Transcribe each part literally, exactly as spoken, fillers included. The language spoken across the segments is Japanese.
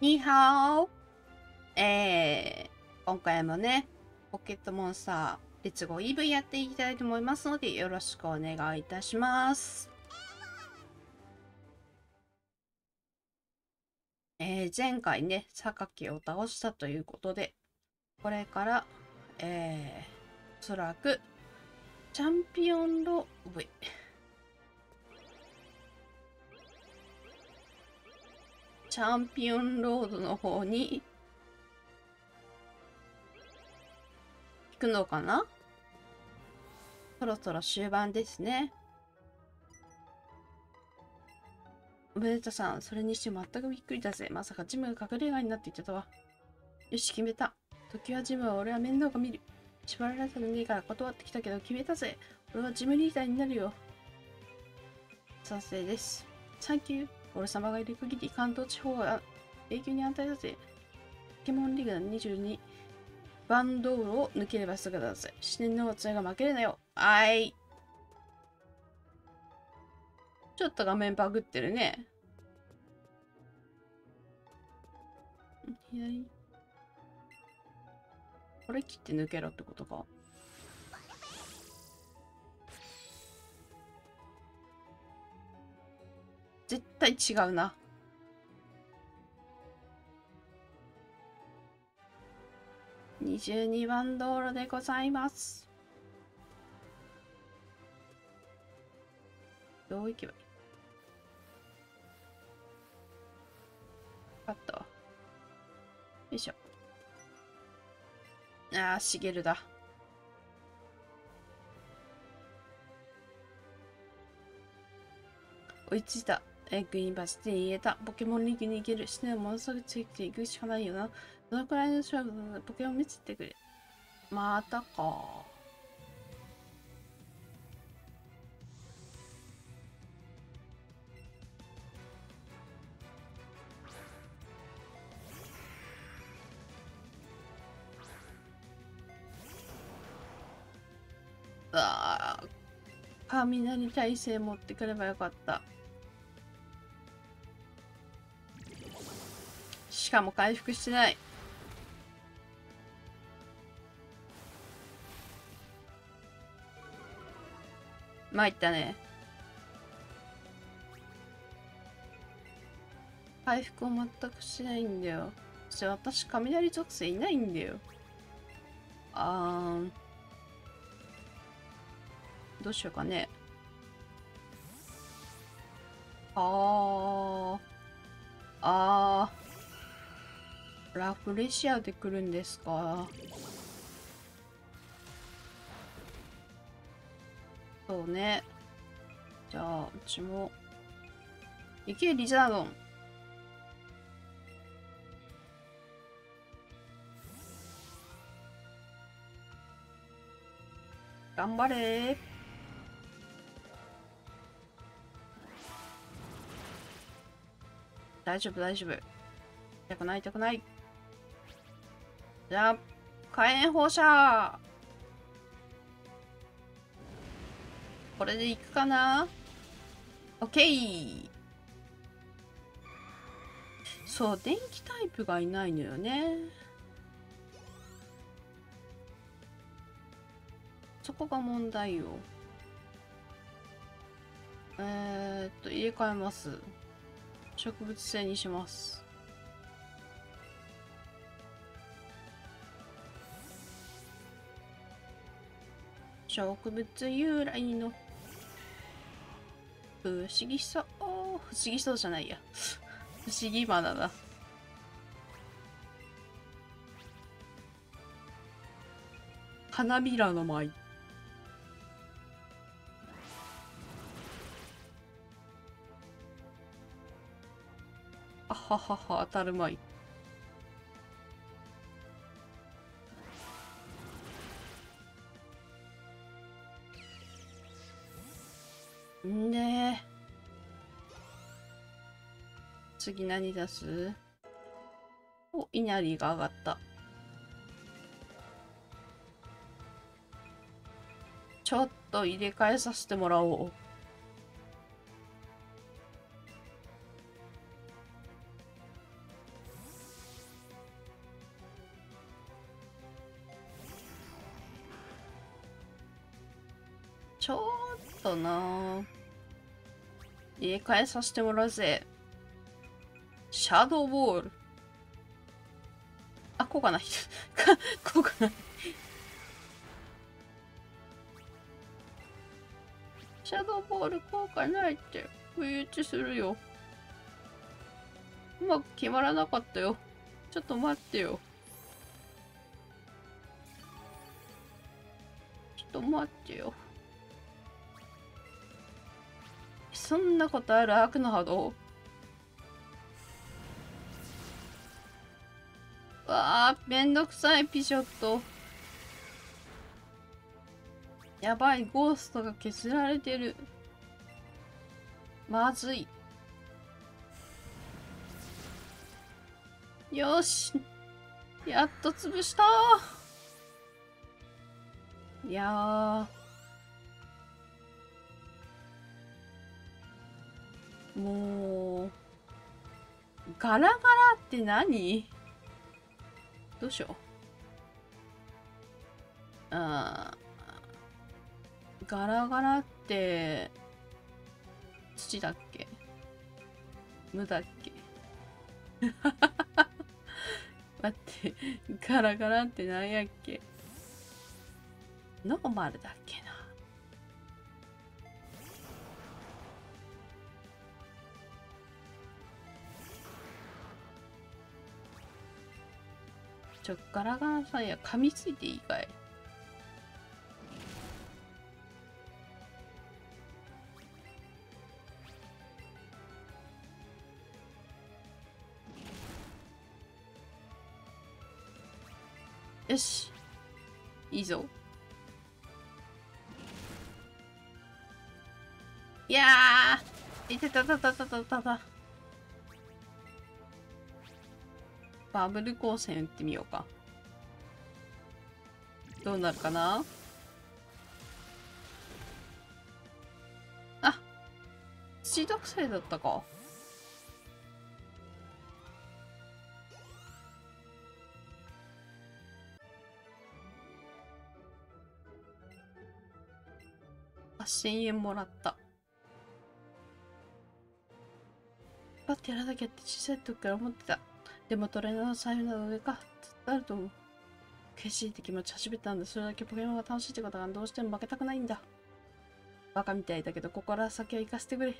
ニーハオ。えー、今回もね、ポケットモンスター、レッツゴーイーブイやっていきたいと思いますので、よろしくお願いいたします。えー、前回ね、榊を倒したということで、これから、えー、おそらく、チャンピオンローブ、チャンピオンロードの方に、行くのかな？そろそろ終盤ですね。おめでとさん、それにしても全くびっくりだぜ。まさかジムが隠れ家になっていたとは。よし、決めた。時はジムは俺は面倒が見る。縛られたのねえから断ってきたけど決めたぜ。俺はジムリーダーになるよ。賛成です。サンキュー。俺様がいる限り関東地方は永久に安泰だぜ。ポケモンリーグのにじゅうに番道路を抜ければすぐだぜ。四年のおつやが負けるなよ。あーい。ちょっと画面バグってるね。左。これ切って抜けろってことか。絶対違うな。にじゅうにばん道路でございます。どう行けばいい？あったわ。よいしょ。ああ、しげるだ。追いついた。えグリーンバスで逃げた。ポケモンリーグに行ける。してものすぐついていくしかないよな。どのくらいの勝負なの？ポケモン見せてくれ。またか。ああ、雷耐性持ってくればよかった。しかも回復してない。参ったね。回復を全くしないんだよ。そして私、雷属性いないんだよ。あー、どうしようかね。あー、あー、ラフレシアで来るんですか。そうね。じゃあ、うちも。行け、リザードン。頑張れー。大丈夫、大丈夫。痛くない、痛くない。じゃあ、火炎放射。これでいくかな？オッケー。そう、電気タイプがいないのよね。そこが問題よ。えー、っと、入れ替えます。植物性にします。植物由来の不思議そう。不思議そうじゃないや。不思議花だ。花びらの舞。あははは、当たるまい。んで、次何出す？お、稲荷が上がった。ちょっと入れ替えさせてもらおう。 ちょっとな。入れ替えさせてもらうぜ。シャドーボール。あ、こうかな。こうかな。シャドーボール効果ないって不意打ちするよ。うまく決まらなかったよ。ちょっと待ってよ。ちょっと待ってよ。そんなことある？悪の波動？わあ、めんどくさいピショット。やばい、ゴーストが削られてる。まずい。よし。やっと潰した。いやー。もう。ガラガラって何？どうしよう。あー。ガラガラって、土だっけ？無だっけ？待って、ガラガラって何やっけ？ノーマルだっけな。ちょ、ガラガラさんや、噛みついていいかい？よし。いいぞ。いやー、いてたたたたたたた。バブル光線打ってみようか。どうなるかな？あ、土毒性だったか。はっせんえんもらった。パッてやらなきゃって小さい時から思ってた。でもトレーナーの財布の上か。ずっとあると思う。悔しいって気持ち始めたんだ。それだけポケモンが楽しいってことがどうしても負けたくないんだ。バカみたいだけど、ここから先は行かせてくれ。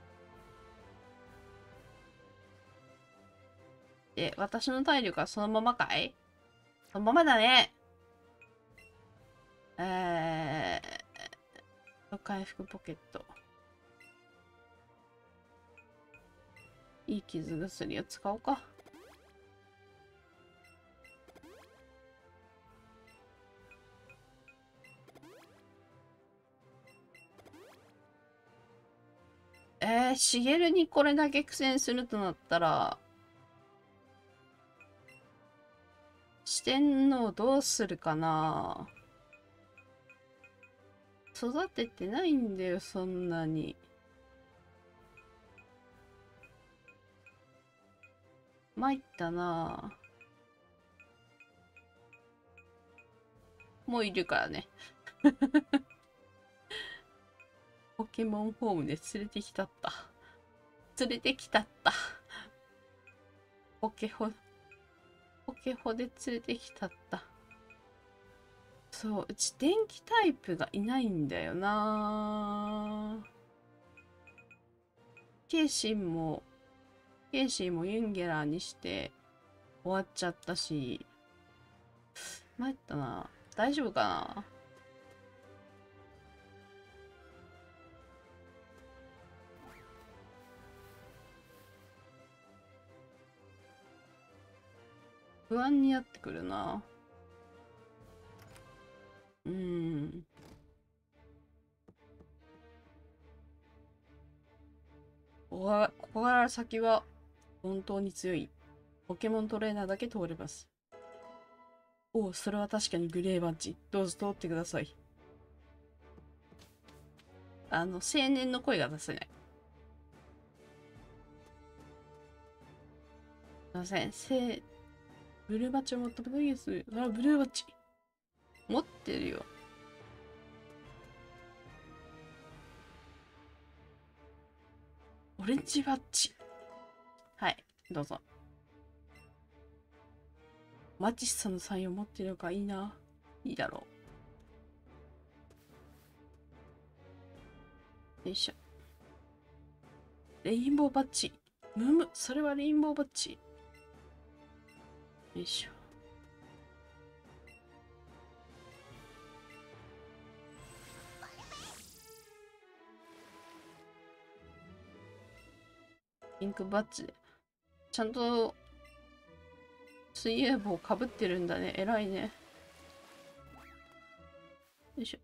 で、私の体力はそのままかい？そのままだね。えー、回復ポケット。いい傷薬を使おうか。えー、しげるにこれだけ苦戦するとなったら、四天王どうするかな。育ててないんだよ、そんなに。参ったな。もういるからね。ポケモンホームで連れてきたった。連れてきたった。ポケホ、ポケホで連れてきたった。そう、うち電気タイプがいないんだよな。ケイシンも、ケイシンもユンゲラーにして終わっちゃったし、参ったな。大丈夫かな。不安になってくるな。うーん。ここがここから先は本当に強いポケモントレーナーだけ通れます。おお、それは確かにグレーバッジ。どうぞ通ってください。あの、青年の声が出せない。すいません。せブルーバッジを持ったことです。あ、ブルーバッジ。持ってるよ。 オレンジバッジ。はい、どうぞ。マティスさんのサインを持ってるのかいいな。いいだろう。よいしょ。レインボーバッジ。むむ、それはレインボーバッジ。よいしょ。ピンクバッジで。ちゃんと水泳帽かぶってるんだね。偉いね。よいしょ。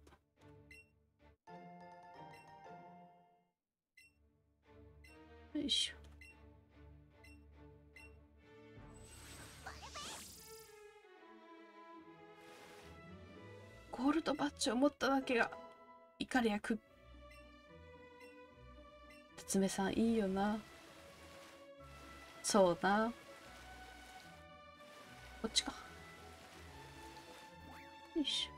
よいしょ。ゴールドバッジを持っただけが怒り役。夏目さんいいよな。そうな。こっちか。よいし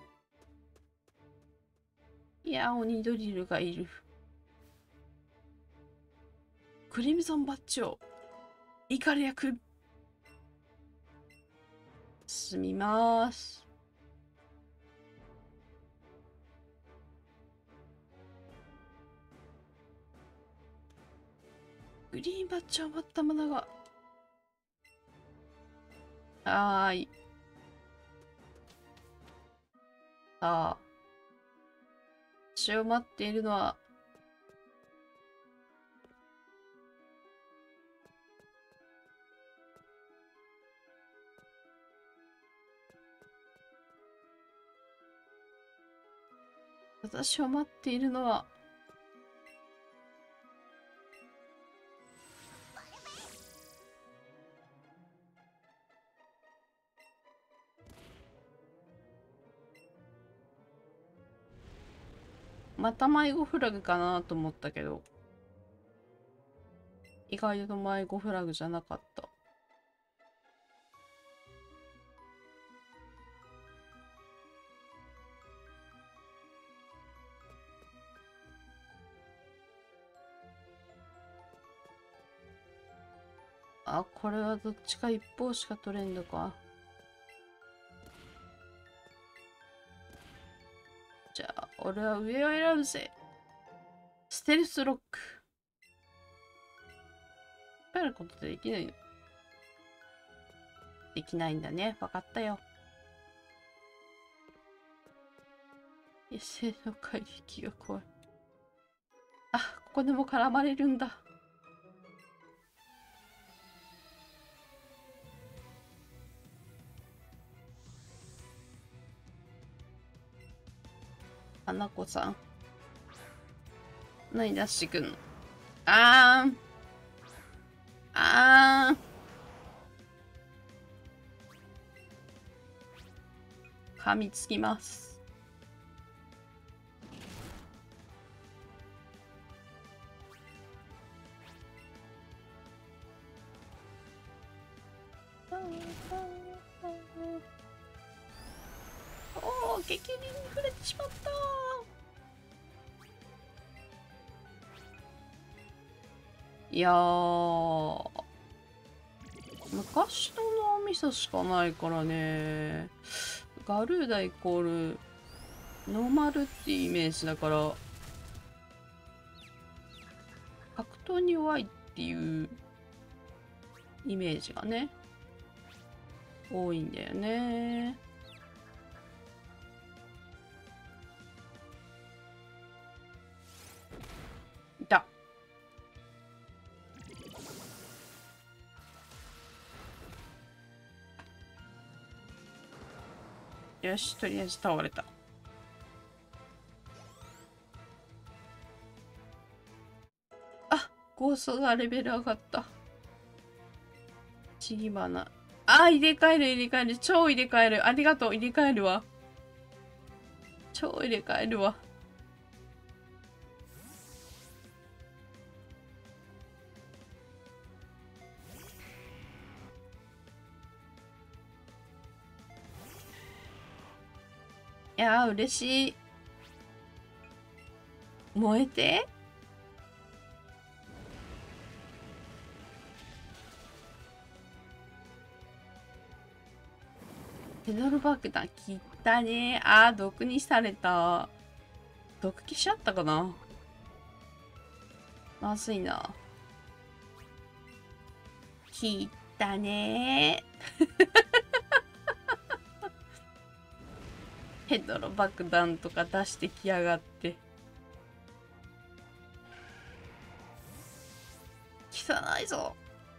ょ。いや、鬼ドリルがいる。クリムゾンバッジを怒り役。進みます。グリーンバッジを持ったものが。はーい。さあ。私を待っているのは。私を待っているのは。また迷子フラグかなと思ったけど、意外と迷子フラグじゃなかった。あ、これはどっちか一方しか取れんのか。じゃあ、俺は上を選ぶぜ。ステルスロック。帰ることできないの？できないんだね。わかったよ。野生の怪力が怖い。あ、ここでも絡まれるんだ。花子さん。何出してくんの？あーん。あーん。噛みつきます。おお、激流に触れてしまった。いやー、昔の脳みそしかないからね。ガルーダイコールノーマルっていうイメージだから、格闘に弱いっていうイメージがね、多いんだよね。いた。よし、とりあえず倒れた。あ、ゴーストがレベル上がった。ちぎばな。あ、入れ替える入れ替える。超入れ替える。ありがとう。入れ替えるわ。超入れ替えるわ。いやー、嬉しい。燃えて。 ペドロ爆弾、切ったね。あー、毒にされた。毒消しあったかな。まずいな。切ったね。ペドロ爆弾とか出してきやがって。汚いぞ。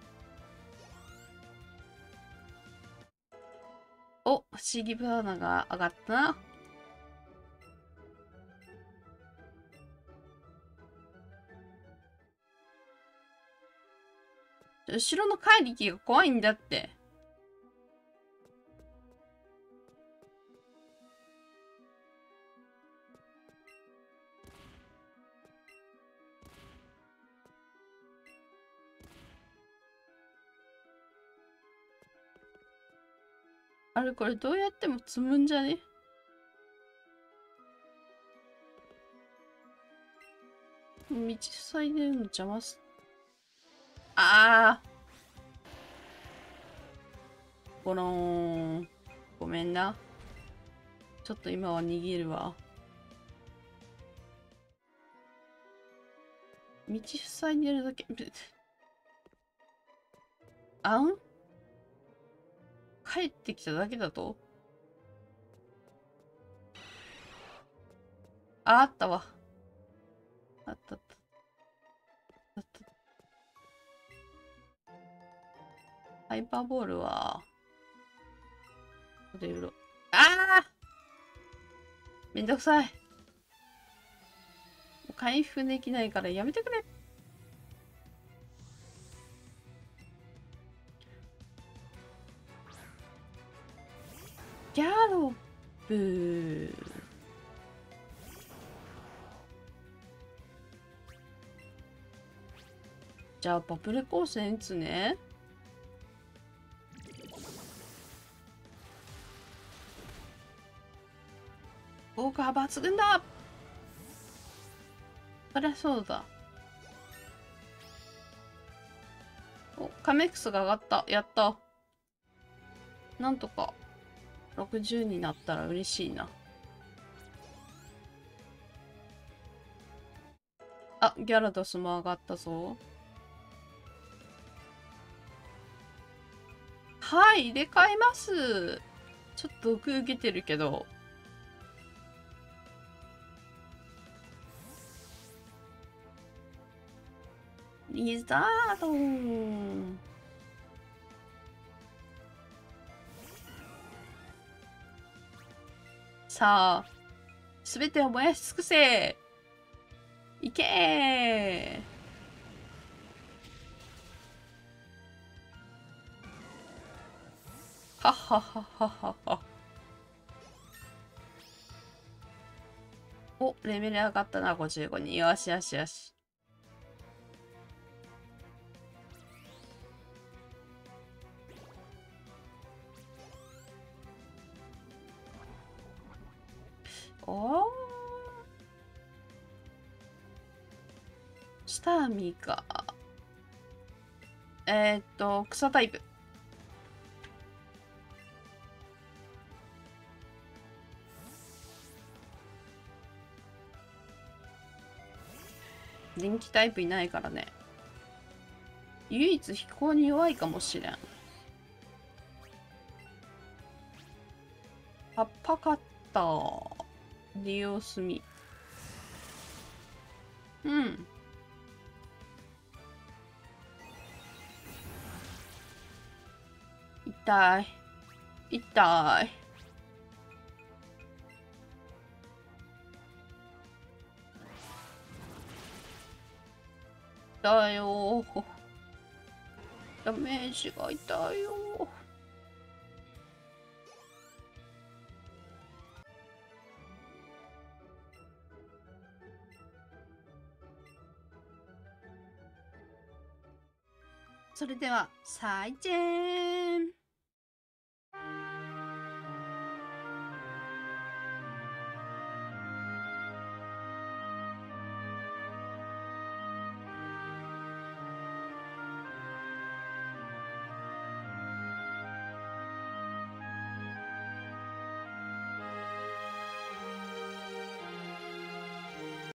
お、不思議バナナが上がったな。後ろの怪力が怖いんだって。あれこれどうやっても積むんじゃね？道塞いでるの邪魔す。ああ。ゴローン。ごめんな。ちょっと今は逃げるわ。道塞いでるだけ。あん？帰ってきただけだと？あ、あったわ。あったあった。あった。ハイパーボールは、ここで売ろう。ああ！めんどくさい。もう回復できないからやめてくれ。ギャロップ。じゃあ、バブル光線打つね。効果抜群だ。そりゃそうだ。お、カメックスが上がった。やった。なんとか、ろくじゅうになったら嬉しいな。あ、ギャラドスも上がったぞ。はい、入れ替えます。ちょっと毒受けてるけど。リザードン。さあ、すべてを燃やし尽くせ。いけー。はっはっはっはっはっは。お、レベル上がったな、ごじゅうごに。よしよしよし。おー。スターミか。えー、っと、草タイプ。電気タイプいないからね。唯一飛行に弱いかもしれん。葉っぱカッター。利用済。うん。痛い。痛い。だよー。ダメージが痛いよー。それでは、再見。